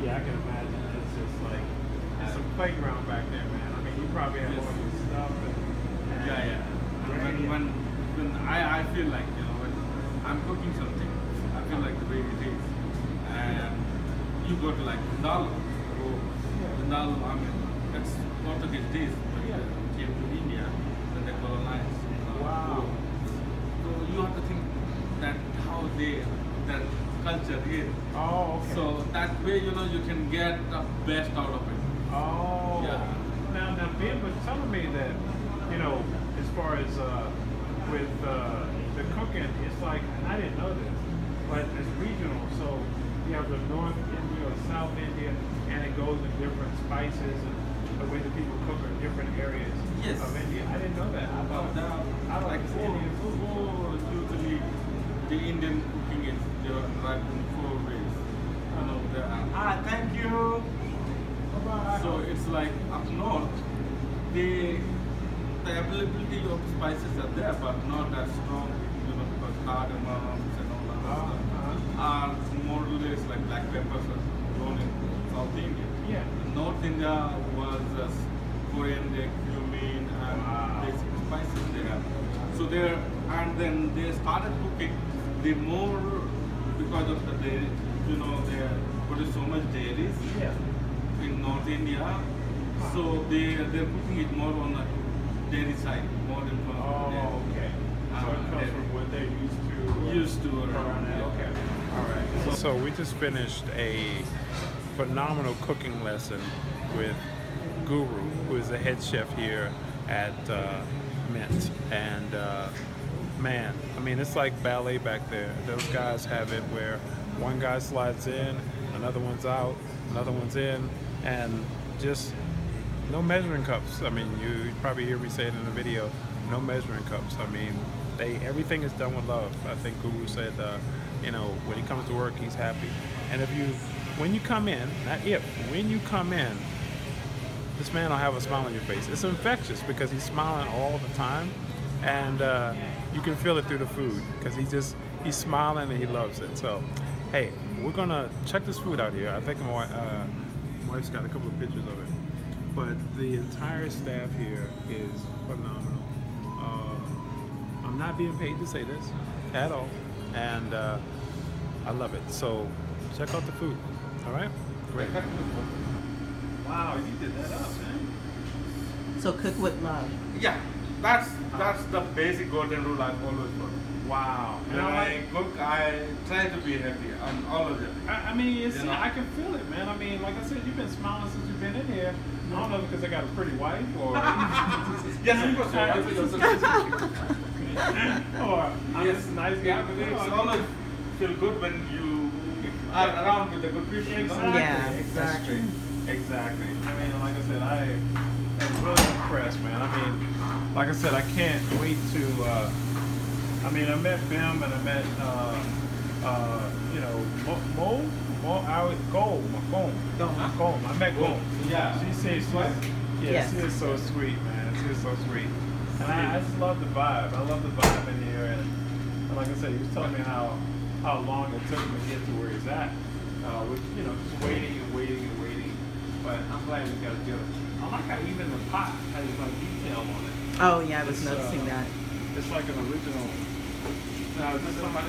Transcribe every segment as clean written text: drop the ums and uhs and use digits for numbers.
Yeah, I can imagine. It's just like it's a playground back there, man. I mean, you probably have all your stuff. And Yeah. When I feel like, you know, when I'm cooking something, I feel like the way it is. And you go to like Vindaloo. Vindaloo, I mean, that's Portuguese dish, but came to India, then they colonized. Wow. So you have to think that how that culture is. Oh, okay. So that way, you know, you can get the best out of it. Oh. Yeah. Now Ben was telling me that, you know, as far as with the cooking, it's like, and I didn't know this, but it's regional. So you have the North India or South India, and it goes in different spices and the way that people cook in different areas Yes. of India. I didn't know that. I thought I like Indian food. Usually the Indian cooking is divided in 4 ways. You know, thank you. So it's like up north, the availability of spices are there, but not as strong, you know, because cardamoms and all that stuff are more or less like black peppers are grown in South India. Yeah. North India was coriander, cumin, and basic spices they have. So and then they started cooking the more because of the dairy, you know, they produce so much dairies in North India. So they're cooking it more on the dairy side, more than from dairy. Okay. So it comes from what they're used to. Around there. Okay. All right. So we just finished a phenomenal cooking lesson with Guru, who is the head chef here at Mint. And man, I mean, it's like ballet back there. Those guys have it where one guy slides in, another one's out, another one's in, and just no measuring cups. I mean, you probably hear me say it in the video, no measuring cups. I mean, everything is done with love. I think Guru said, you know, when he comes to work, he's happy. And when you come in, not if, when you come in, this man will have a smile on your face. It's infectious because he's smiling all the time, and you can feel it through the food because he's smiling and he loves it. So, hey, we're gonna check this food out here. I think my wife's got a couple of pictures of it. But the entire staff here is phenomenal. I'm not being paid to say this at all, and I love it. So check out the food. All right? Great. Wow, you did that up, man. So cook with love. Yeah, that's the basic golden rule I've always followed. Wow. When I cook, I try to be happy on all of them. I mean, I can feel it, man. I mean, like I said, you've been smiling since you've been in here. I don't know because I got a pretty wife or... Yes, of course. Or I'm Yes, just a nice guy. It's always feel good when you are around with the good people. Exactly. Yeah, Exactly. Exactly. I mean, like I said, I am really impressed, man. I mean, like I said, I can't wait to... I mean, I met Bim and I met, you know, Gold. I met Gold. Yeah. She says she is so sweet, man. She is so sweet. And I just love the vibe. I love the vibe in here. And like I said, he was telling me how long it took him to get to where he's at. With, you know, just waiting and waiting and waiting. But I'm glad we got together. I like how even the pot has like detail on it. Oh yeah, I was noticing that. It's like an original. Now, is this somebody?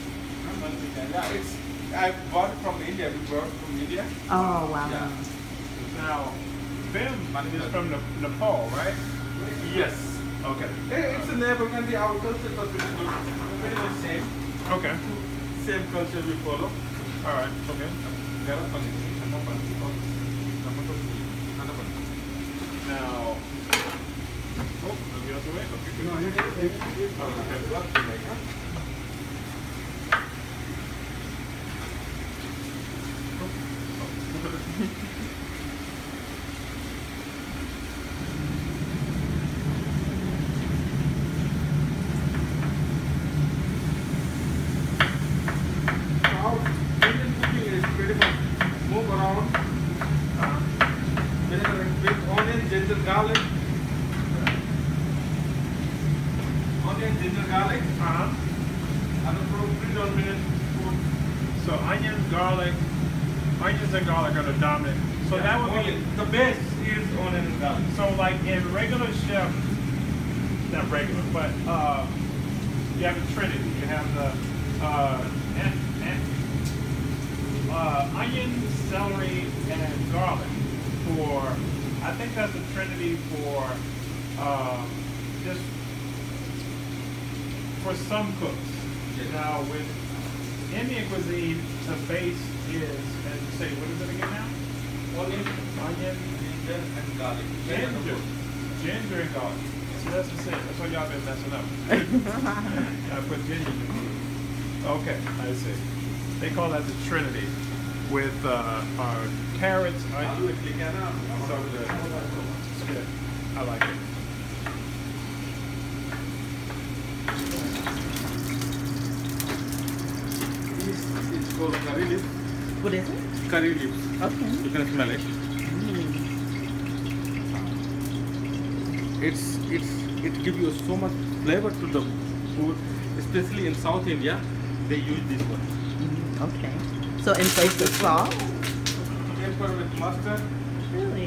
Yeah, I bought it from India. We brought it from India. Oh wow. Yeah. Now, Bim is from Nepal, right? Yes. Okay. It's a neighbor country. Our culture is very much same. Okay. Same culture we follow. All right. Okay. Now, let me out the way. Okay. No, Indian cooking is pretty much move around with onion, ginger, garlic. Onion, ginger, garlic. And a 3 minutes food. So onion, garlic, onions and garlic are the dominant. So that would be the base is onion and garlic. so like in regular chef, not regular, but you have the Trinity. You have the onion, celery, and garlic for. I think that's the Trinity for just for some cooks. Yes. Now with Indian cuisine, the base is, as you say, what is it again now? Onion, Onion, ginger, and garlic. ginger and garlic. So that's the same. That's why y'all been messing up. I put ginger in the food. Okay, I see. They call that the Trinity with carrots, onions. So good. It's good. I like it. It's called curry leaves. What is it? Curry leaves. Okay. You can smell it. It gives you so much flavor to the food, especially in South India. They use this one. Okay. So in place of salt? Pepper with mustard, Really?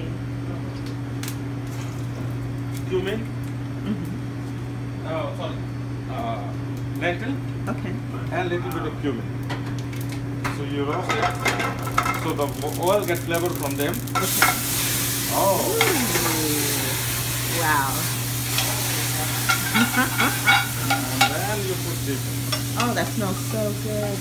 cumin. Mm-hmm. Sorry, lentil, Okay. and little bit of cumin. So you roast it, so the oil gets flavor from them. Okay. Oh, Ooh. Wow. and then you put this. Oh, that smells so good.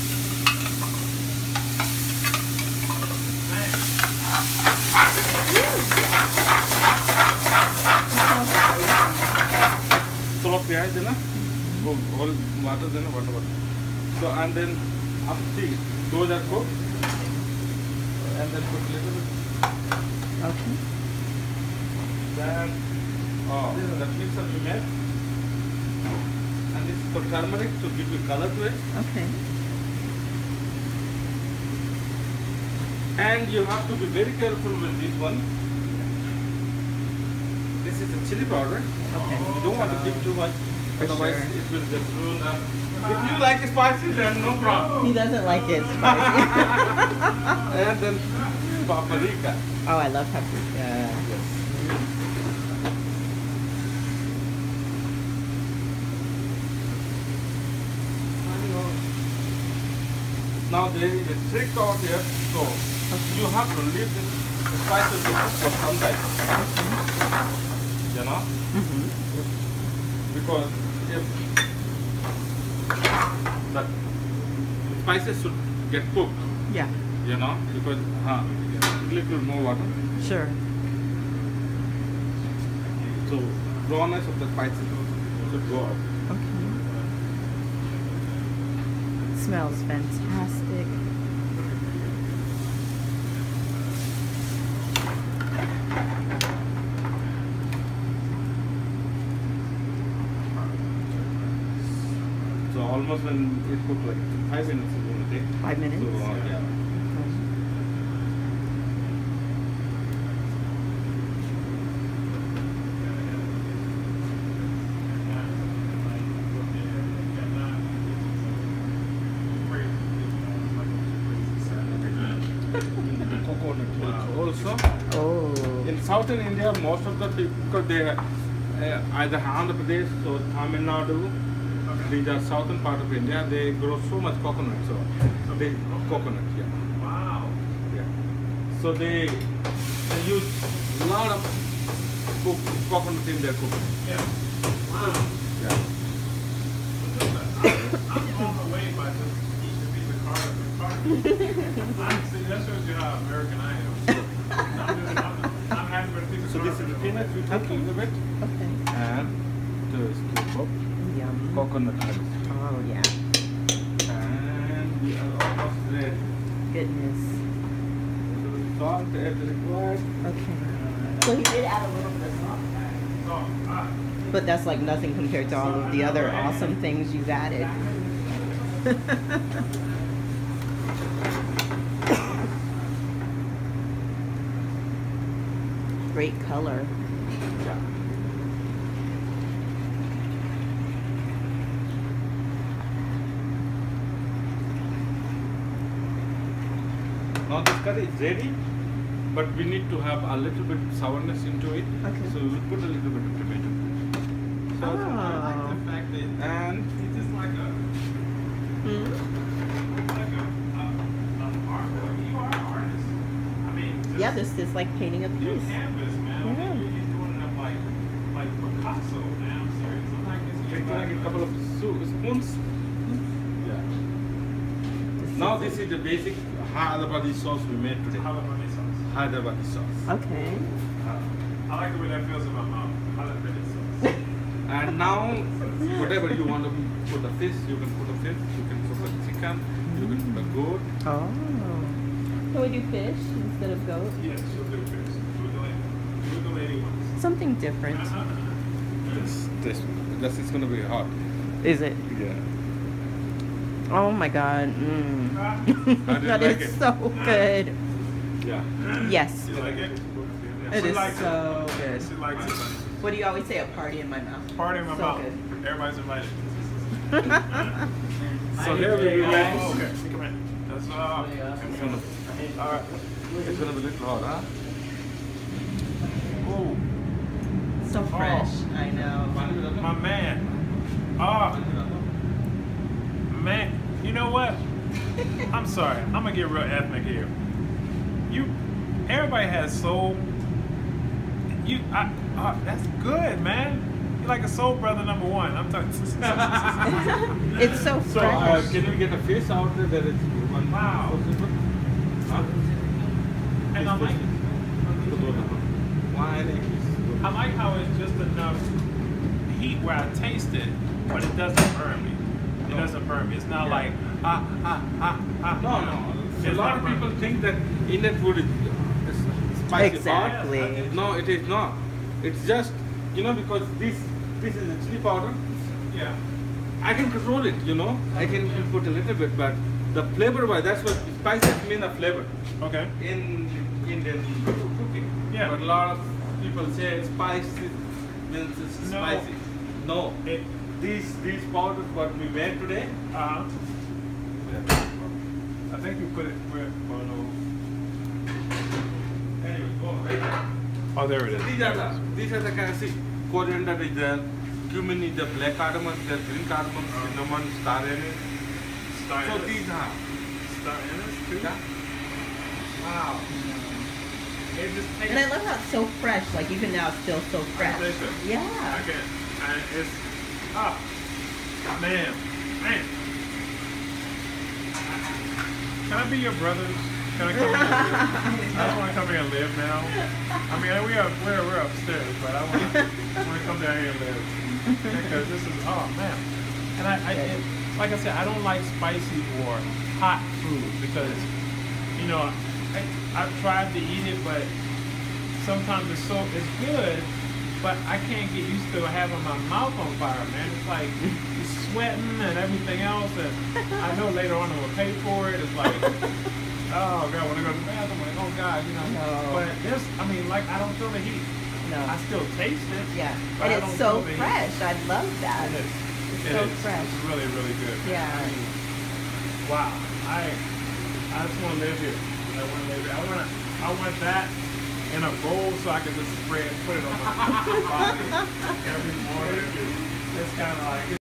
Full of piyaj, देना, whole water देना, water. So and then after those are cooked, and then put little bit. Okay. Then this is the mixer we made, and this is for turmeric to give you color to it. Okay. And you have to be very careful with this one. This is the chili powder. Okay. You don't want to give too much, For otherwise sure. it will just ruin. If you like spicy, then no problem. He doesn't like it spicy. And then paprika. Oh, I love paprika. Now there is a trick out here, so you have to leave this spices to cook for some time. You know? Mm-hmm. Because if the spices should get cooked, Yeah. you know, because little more water. Sure. So rawness of the spices should go up. Okay. Smells fantastic. So almost when it cooked like 5 minutes it's going to take. 5 minutes? So yeah. Also, Oh. in southern India, most of the people they either Andhra Pradesh or Tamil Nadu, these are southern part of India. They grow so much coconut, so they coconut, yeah. Wow. Yeah. So they use a lot of coconut in their cooking. Yeah. Wow. Yeah. I'm blown away by just eating a piece of carrot. Honestly, that shows you how American I am. I'm happy with a piece of So this is the peanut we take a little bit, Okay. and the scoop of Yum. coconut oil. Oh, yeah. And we are almost ready. Goodness. Salt as required. Okay. So he did add a little bit of salt. But that's like nothing compared to all of the other awesome things you've added. Great color. Yeah. Now this curry is ready, but we need to have a little bit sourness into it. Okay. So we'll put a little bit of tomato. So I Oh. like the fact that it's just like a Hmm? art. You are an artist. I mean, just Yeah, this is like painting a your piece. canvas, man. Yeah. You're doing it like Picasso. Man, I'm serious. I'm like, take like a couple of spoons. Yeah. Now this is the basic Hyderabadi sauce we made today. Jalapeno sauce. Hyderabadi sauce. Okay. I like the way that feels in my mouth. Jalapeno sauce. And now, whatever you want to put a fish, you can put a fish. You can put a chicken. You can put a goat. Oh. Can we do fish instead of goat? Yes, she'll do fish. Do the lady ones. Something different. This is gonna be hot. Is it? Yeah. Oh my god. How do you That like is it? so good. Yeah. Yes. You like it? It She is likes so it. good. She likes it. What do you always say? A party in my mouth. Party in my So mouth. good. Everybody's invited. So here we will make. Oh, okay. Come in. That's It's gonna, Alright. it's gonna be a little hot, huh? Ooh, So fresh. I know. my man. Oh, man. You know what? I'm sorry. I'm gonna get real ethnic here. Everybody has soul. That's good, man. You're like a soul brother number one. I'm talking. It's so So fresh. can we get a fish out there? That is one. Wow. Possible? Huh? And I like, Wine I like how it's just enough heat where I taste it, but it doesn't burn me. It doesn't burn me. It's not like No, no. A It's lot not of burnt. people think that Indian food is spicy Exactly. hot. No, it is not. It's just, because this is a chili powder. Yeah. I can control it, I can put a little bit, but the flavor wise, that's what spices mean, the flavor Okay. in Indian cooking. Yeah. But a lot of people say spice means it's No. spicy. No. These powders what we made today. I think you put it where. Oh no. Anyway, right there. Oh, there it is. These are the kind of see, coriander is there, cumin is there, black cardamom, there, green cardamom, cinnamon, star anise. So these are. Star anise too. Yeah. Wow. It just tastes. And I love how it's so fresh. Like even now, it's still so fresh. Delicious. Yeah. I can. And it's. Man. Can I be your brothers? Can I come here? I don't want to come here and live now. I mean, we're upstairs, but I want to come down here and live because this is man. And like I said, I don't like spicy or hot food because I've tried to eat it, but sometimes it's good, but I can't get used to having my mouth on fire, man. It's like it's sweating and everything else, and I know later on I'm gonna pay for it. It's like, oh god, when I go to the bathroom, I'm like, oh god, No. But this, I don't feel the heat. No. I still taste it. Yeah. but And I it's don't so feel the heat. fresh. I love that. It is. It's It so is. fresh. It's really, really good. Yeah. I mean, wow. I just want to live here. I want to live here. I want that in a bowl so I can just put it on my body every morning. It's kind of like.